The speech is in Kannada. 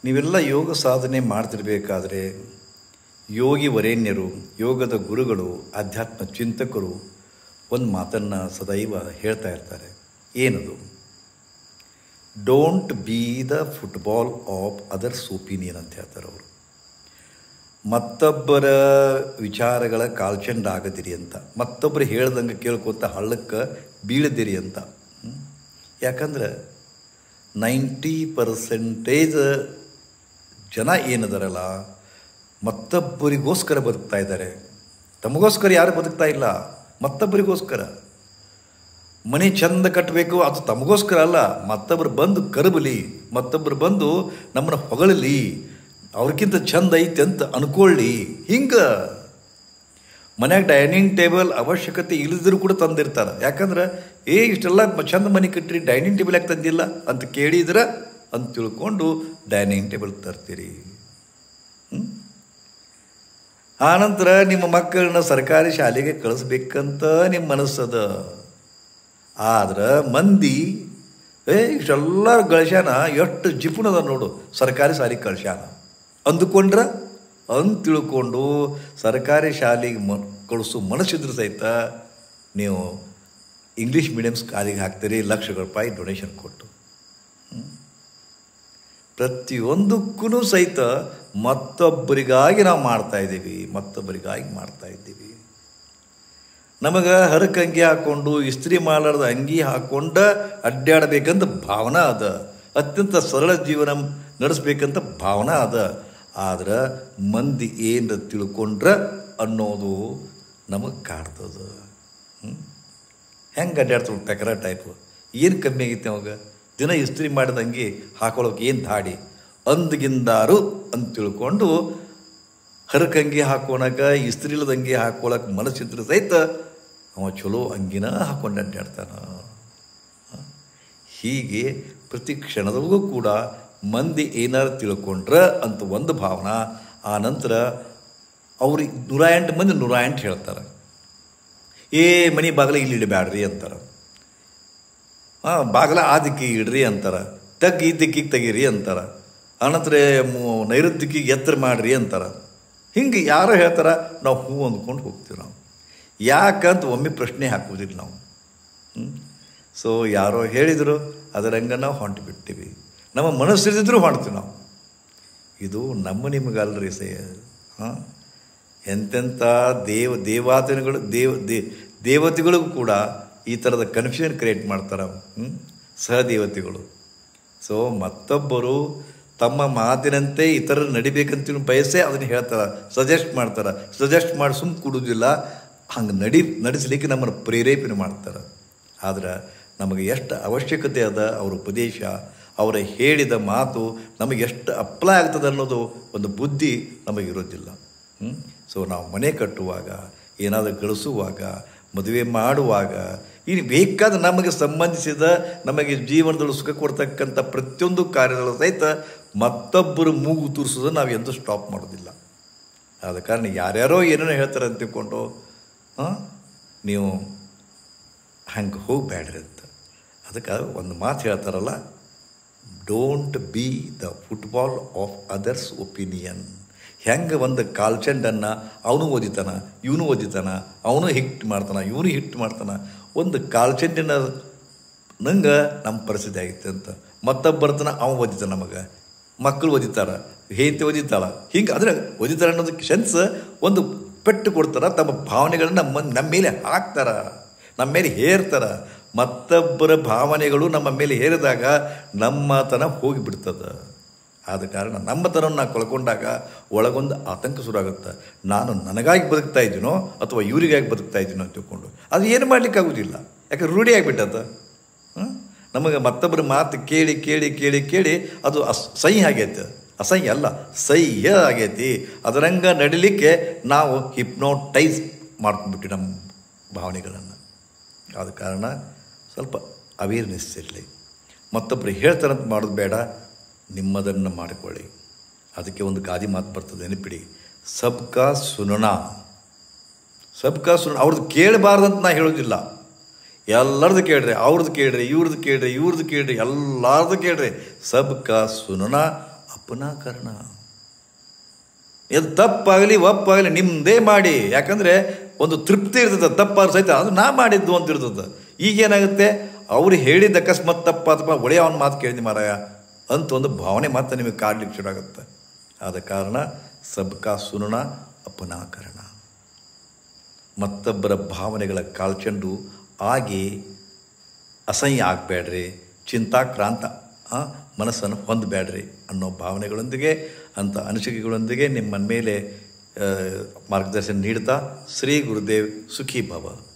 ನೀವೆಲ್ಲ ಯೋಗ ಸಾಧನೆ ಮಾಡ್ತಿರ್ಬೇಕಾದ್ರೆ ಯೋಗಿ ವರೇಣ್ಯರು, ಯೋಗದ ಗುರುಗಳು, ಆಧ್ಯಾತ್ಮ ಚಿಂತಕರು ಒಂದು ಮಾತನ್ನು ಸದೈವ ಹೇಳ್ತಾ ಇರ್ತಾರೆ. ಏನದು? Don't be the football of others opinion ಅಂತ ಹೇಳ್ತಾರೆ ಅವರು. ಮತ್ತೊಬ್ಬರ ವಿಚಾರಗಳ ಕಾಲ್ಚೆಂಡಾಗದಿರಿ ಅಂತ, ಮತ್ತೊಬ್ಬರು ಹೇಳ್ದಂಗೆ ಕೇಳ್ಕೊತ ಹಳ್ಳಕ್ಕೆ ಬೀಳದಿರಿ ಅಂತ. ಯಾಕಂದ್ರೆ 90% ಜನ ಏನದರಲ್ಲ ಮತ್ತೊಬ್ಬರಿಗೋಸ್ಕರ ಬದುಕ್ತಾ ಇದ್ದಾರೆ. ತಮಗೋಸ್ಕರ ಯಾರು ಬದುಕ್ತಾ ಇಲ್ಲ, ಮತ್ತೊಬ್ಬರಿಗೋಸ್ಕರ. ಮನೆ ಚಂದ ಕಟ್ಟಬೇಕು, ಅದು ತಮಗೋಸ್ಕರ ಅಲ್ಲ, ಮತ್ತೊಬ್ಬರು ಬಂದು ಕರಬಲಿ, ಮತ್ತೊಬ್ಬರು ಬಂದು ನಮ್ಮನ್ನು ಹೊಗಳಲಿ, ಅವ್ರಿಗಿಂತ ಚಂದ ಐತೆ ಅಂತ ಅನ್ಕೊಳ್ಳಿ. ಹಿಂಗೆ ಮನ್ಯಾಗ ಡೈನಿಂಗ್ ಟೇಬಲ್ ಅವಶ್ಯಕತೆ ಇಲ್ಲದಿದ್ರು ಕೂಡ ತಂದಿರ್ತಾರೆ. ಯಾಕಂದ್ರೆ ಇಷ್ಟೆಲ್ಲ ಚಂದ ಮನೆ ಕಟ್ಟಿರಿ, ಡೈನಿಂಗ್ ಟೇಬಲ್ ಯಾಕೆ ತಂದಿಲ್ಲ ಅಂತ ಕೇಳಿದ್ರೆ ಅಂತ ತಿಳ್ಕೊಂಡು ಡೈನಿಂಗ್ ಟೇಬಲ್ ತರ್ತೀರಿ. ಆನಂತರ ನಿಮ್ಮ ಮಕ್ಕಳನ್ನ ಸರ್ಕಾರಿ ಶಾಲೆಗೆ ಕಳಿಸ್ಬೇಕಂತ ನಿಮ್ಮ ಮನಸ್ಸದ. ಆದ್ರೆ ಮಂದಿ ಇಷ್ಟೆಲ್ಲ ಗಳಿಸ್ಯಾನ, ಎಷ್ಟು ಜಿಪುಣದ ನೋಡು ಸರ್ಕಾರಿ ಶಾಲೆಗೆ ಕಳಿಸ್ಯಾನ ಅಂದುಕೊಂಡ್ರೆ ಅಂತ ತಿಳ್ಕೊಂಡು ಸರ್ಕಾರಿ ಶಾಲೆಗೆ ಕಳಿಸೋ ಮನಸ್ಸಿದ್ರು ಸಹಿತ ನೀವು ಇಂಗ್ಲೀಷ್ ಮೀಡಿಯಮ್ ಶಾಲೆಗೆ ಹಾಕ್ತೀರಿ ಲಕ್ಷಗಳ ರೂಪಾಯಿ ಡೊನೇಷನ್ ಕೊಟ್ಟು. ಪ್ರತಿಯೊಂದಕ್ಕೂ ಸಹಿತ ಮತ್ತೊಬ್ಬರಿಗಾಗಿ ನಾವು ಮಾಡ್ತಾಯಿದ್ದೀವಿ, ಮತ್ತೊಬ್ಬರಿಗಾಗಿ ಮಾಡ್ತಾಯಿದ್ದೀವಿ. ನಮಗೆ ಹರಕ ಅಂಗಿ ಹಾಕ್ಕೊಂಡು ಇಸ್ತ್ರಿ ಮಾಡಲಾರ್ದ ಅಂಗಿ ಹಾಕ್ಕೊಂಡ ಅಡ್ಡಾಡಬೇಕಂತ ಭಾವನಾ ಅದ, ಅತ್ಯಂತ ಸರಳ ಜೀವನ ನಡೆಸ್ಬೇಕಂತ ಭಾವನಾ ಅದ. ಆದ್ರೆ ಮಂದಿ ಏನು ತಿಳ್ಕೊಂಡ್ರೆ ಅನ್ನೋದು ನಮಗೆ ಕಾಡ್ತದ. ಹೆಂಗೆ ಅಡ್ಡಾಡ್ತಾರೆ ಟೆಕರ ಟೈಪು. ಏನು ಕಮ್ಮಿ ಆಗೈತೆ ಅವಾಗ? ದಿನ ಇಸ್ತ್ರಿ ಮಾಡಿದಂಗೆ ಹಾಕೊಳ್ಳೋಕೆ ಏನು ದಾಡಿ ಅಂದ್ಗಿಂದಾರು ಅಂತ ತಿಳ್ಕೊಂಡು ಹರಕಂಗಿ ಹಾಕೋಣಕ ಇಸ್ತ್ರಿ ಇಲ್ಲದಂಗೆ ಹಾಕೊಳ್ಳೋಕೆ ಮನಸ್ಸಿದ್ರೆ ಸಹಿತ ಅವ ಚಲೋ ಅಂಗಿನ ಹಾಕೊಂಡು ಅಡ್ಡಾಡ್ತಾನ. ಹೀಗೆ ಪ್ರತಿ ಕ್ಷಣದವರೆಗೂ ಕೂಡ ಮಂದಿ ಏನಾರು ತಿಳ್ಕೊಂಡ್ರೆ ಅಂತ ಒಂದು ಭಾವನಾ. ಆ ನಂತರ ಅವ್ರಿಗೆ 108 ಮಂದಿ 108 ಹೇಳ್ತಾರೆ. ಮನೆ ಬಾಗಿಲ ಇಲ್ಲಿ ಇಡಬೇಡ್ರಿ ಅಂತಾರೆ, ಬಾಗಿಲ ಆ ದಿಕ್ಕಿಗೆ ಇಡ್ರಿ ಅಂತಾರೆ, ಈ ದಿಕ್ಕಿಗೆ ತೆಗೀರಿ ಅಂತಾರೆ, ಆನಂತರ ನೈಋತ್ಯಕ್ಕೆ ಎತ್ತರ ಮಾಡಿರಿ ಅಂತಾರೆ. ಹಿಂಗೆ ಯಾರೋ ಹೇಳ್ತಾರೆ, ನಾವು ಹೂ ಅಂದ್ಕೊಂಡು ಹೋಗ್ತೀವಿ. ನಾವು ಯಾಕಂತ ಒಮ್ಮೆ ಪ್ರಶ್ನೆ ಹಾಕೋದಿಲ್ಲ ನಾವು. ಸೊ ಯಾರೋ ಹೇಳಿದರು ಅದರಂಗೆ ನಾವು ಹೊಂಟು ಬಿಡ್ತೀವಿ. ನಮ್ಮ ಮನಸ್ಸಿರಿದ್ರು ಹೊಂಡ್ತೀವಿ ನಾವು. ಇದು ನಮ್ಮ ನಿಮಗಲ್ರಿ ಎಂತೆಂಥ ದೇವತೆಗಳಿಗೂ ಕೂಡ ಈ ಥರದ ಕನ್ಫ್ಯೂಷನ್ ಕ್ರಿಯೇಟ್ ಮಾಡ್ತಾರೆ ಸಹದೇವತೆಗಳು. ಸೊ ಮತ್ತೊಬ್ಬರು ತಮ್ಮ ಮಾತಿನಂತೆ ಇತರರು ನಡಿಬೇಕಂತ ಬಯಸೇ ಅದನ್ನು ಹೇಳ್ತಾರೆ, ಸಜೆಸ್ಟ್ ಮಾಡ್ತಾರೆ. ಸಜೆಸ್ಟ್ ಮಾಡಿ ಸುಮ್ಮ ಕೊಡೋದಿಲ್ಲ, ಹಂಗೆ ನಡೆಸಲಿಕ್ಕೆ ನಮ್ಮನ್ನು ಪ್ರೇರೇಪಣೆ ಮಾಡ್ತಾರೆ. ಆದ್ರೆ ನಮಗೆ ಎಷ್ಟು ಅವಶ್ಯಕತೆ ಅದ ಅವರ ಉಪದೇಶ, ಅವರ ಹೇಳಿದ ಮಾತು ನಮಗೆ ಎಷ್ಟು ಅಪ್ಲೈ ಆಗ್ತದೆ ಅನ್ನೋದು ಒಂದು ಬುದ್ಧಿ ನಮಗಿರೋದಿಲ್ಲ. ಸೊ ನಾವು ಮನೆ ಕಟ್ಟುವಾಗ, ಏನಾದರೂ ಗಳಿಸುವಾಗ, ಮದುವೆ ಮಾಡುವಾಗ, ಇನ್ನು ಬೇಕಾದ ನಮಗೆ ಸಂಬಂಧಿಸಿದ ನಮಗೆ ಜೀವನದಲ್ಲಿ ಸುಖ ಕೊಡ್ತಕ್ಕಂಥ ಪ್ರತಿಯೊಂದು ಕಾರ್ಯಗಳು ಸಹಿತ ಮತ್ತೊಬ್ಬರು ಮೂಗು ತೂರಿಸೋದನ್ನು ನಾವು ಎಂದೂ ಸ್ಟಾಪ್ ಮಾಡೋದಿಲ್ಲ. ಆದ ಕಾರಣ ಯಾರ್ಯಾರೋ ಏನೇನೋ ಹೇಳ್ತಾರೆ ಅಂತ ತಿಳ್ಕೊಂಡು ನೀವು ಹಂಗೆ ಹೋಗಬೇಡ್ರಿ ಅಂತ. ಅದಕ್ಕೆ ಒಂದು ಮಾತು ಹೇಳ್ತಾರಲ್ಲ, don't be the football of others opinion. ಹೆಂಗೆ ಒಂದು ಕಾಲ್ಚೆಂಡನ್ನು ಅವನು ಓದಿತಾನ, ಇವನು ಓದಿತಾನ, ಅವನು ಹಿಟ್ ಮಾಡ್ತಾನೆ, ಇವನು ಹಿಟ್ ಮಾಡ್ತಾನೆ. ಒಂದು ಕಾಲ್ಚೆಂಡಿನ ನಂಗೆ ನಮ್ಮ ಪರಿಸ್ಥಿತಿ ಆಗಿತ್ತು ಅಂತ ಮತ್ತೊಬ್ಬರ್ತಾನ, ಅವನು ಓದಿತಾನೆ, ನಮಗೆ ಮಕ್ಕಳು ಓದಿತಾರೆ, ಹೇಂತಿ ಓದಿತಾಳ, ಹಿಂಗೆ ಅಂದರೆ ಓದಿತಾರೆ ಅನ್ನೋದಕ್ಕೆ ಸೆನ್ಸ್ ಒಂದು ಪೆಟ್ಟು ಕೊಡ್ತಾರೆ. ತಮ್ಮ ಭಾವನೆಗಳನ್ನ ನಮ್ಮ ಮೇಲೆ ಹಾಕ್ತಾರೆ, ನಮ್ಮ ಮೇಲೆ ಹೇರ್ತಾರೆ. ಮತ್ತೊಬ್ಬರ ಭಾವನೆಗಳು ನಮ್ಮ ಮೇಲೆ ಹೇರಿದಾಗ ನಮ್ಮತನ ಹೋಗಿಬಿಡ್ತದೆ. ಆದ ಕಾರಣ ನಮ್ಮತನವನ್ನು ನಾವು ಕಳ್ಕೊಂಡಾಗ ಒಳಗೊಂದು ಆತಂಕ ಶುರುವಾಗುತ್ತೆ. ನಾನು ನನಗಾಗಿ ಬದುಕ್ತಾ ಇದ್ದೀನೋ ಅಥವಾ ಇವರಿಗಾಗಿ ಬದುಕ್ತಾ ಇದ್ದೀನೋ ಅಂತ ತಿಳ್ಕೊಂಡು ಅದು ಏನು ಮಾಡಲಿಕ್ಕಾಗೋದಿಲ್ಲ. ಯಾಕೆ ರೂಢಿ ಆಗಿಬಿಟ್ಟದ. ನಮಗೆ ಮತ್ತೊಬ್ಬರ ಮಾತು ಕೇಳಿ ಕೇಳಿ ಕೇಳಿ ಕೇಳಿ ಅದು ಅಸಹ್ಯ ಆಗೈತೆ. ಅಸಹ್ಯ ಅಲ್ಲ, ಸಹ್ಯ ಆಗೈತಿ. ಅದರಂಗ ನಡಿಲಿಕ್ಕೆ ನಾವು ಹಿಪ್ನೋಟೈಸ್ ಮಾಡ್ಕೊಂಡ್ಬಿಟ್ಟು ನಮ್ಮ ಭಾವನೆಗಳನ್ನು. ಆದ ಕಾರಣ ಸ್ವಲ್ಪ ಅವೇರ್ನೆಸ್ ಇರಲಿ. ಮತ್ತೊಬ್ಬರು ಹೇಳ್ತಾರಂತ ಮಾಡೋದು ಬೇಡ, ನಿಮ್ಮದನ್ನು ಮಾಡಿಕೊಳ್ಳಿ. ಅದಕ್ಕೆ ಒಂದು ಗಾದಿ ಮಾತು ಬರ್ತದೆ, ನೆನಪಿಡಿ, ಸಬ್ಕಾ ಸುನನಾ. ಅವ್ರದ್ದು ಕೇಳಬಾರ್ದಂತ ನಾ ಹೇಳೋದಿಲ್ಲ. ಎಲ್ಲರದ್ದು ಕೇಳ್ರಿ, ಅವ್ರದ್ದು ಕೇಳ್ರಿ, ಇವ್ರದ್ದು ಕೇಳ್ರಿ, ಎಲ್ಲರದ್ದು ಕೇಳ್ರಿ. ಸಬ್ಕಾ ಸುನನಾ ಅಪನಾಕರಣ. ಇದು ತಪ್ಪಾಗಲಿ ಒಪ್ಪಾಗಲಿ ನಿಮ್ಮದೇ ಮಾಡಿ, ಯಾಕಂದರೆ ಒಂದು ತೃಪ್ತಿ ಇರ್ತದೆ, ತಪ್ಪಾದ್ರು ಸಹಿತ ಅದು ನಾ ಮಾಡಿದ್ದು ಅಂತ ಇರ್ತದೆ. ಈಗೇನಾಗುತ್ತೆ, ಅವ್ರು ಹೇಳಿದ ಅಕಸ್ಮಾತ್ ತಪ್ಪಾತಪ್ಪ, ಒಳ್ಳೆಯ ಅವನ ಮಾತು ಕೇಳಿದ ಮಾರಾಯ ಅಂತ ಒಂದು ಭಾವನೆ ಮಾತ್ರ ನಿಮಗೆ ಕಾಡ್ಲಿಕ್ಕೆ ಶುರು ಆಗುತ್ತೆ. ಆದ ಕಾರಣ ಸಬ್ಕಾ ಸುನಣ ಅಪನಾಕರಣ. ಮತ್ತೊಬ್ಬರ ಭಾವನೆಗಳ ಕಾಲ್ಚಂಡು ಆಗಿ ಅಸಹ್ಯ ಆಗಬೇಡ್ರಿ, ಚಿಂತಾಕ್ರಾಂತ ಮನಸ್ಸನ್ನು ಹೊಂದಬೇಡ್ರಿ ಅನ್ನೋ ಭಾವನೆಗಳೊಂದಿಗೆ, ಅಂಥ ಅನಿಸಿಕೆಗಳೊಂದಿಗೆ ನಿಮ್ಮ ಮೇಲೆ ಮಾರ್ಗದರ್ಶನ ನೀಡ್ತಾ ಶ್ರೀ ಗುರುದೇವ್ ಸುಖಿ ಭವ.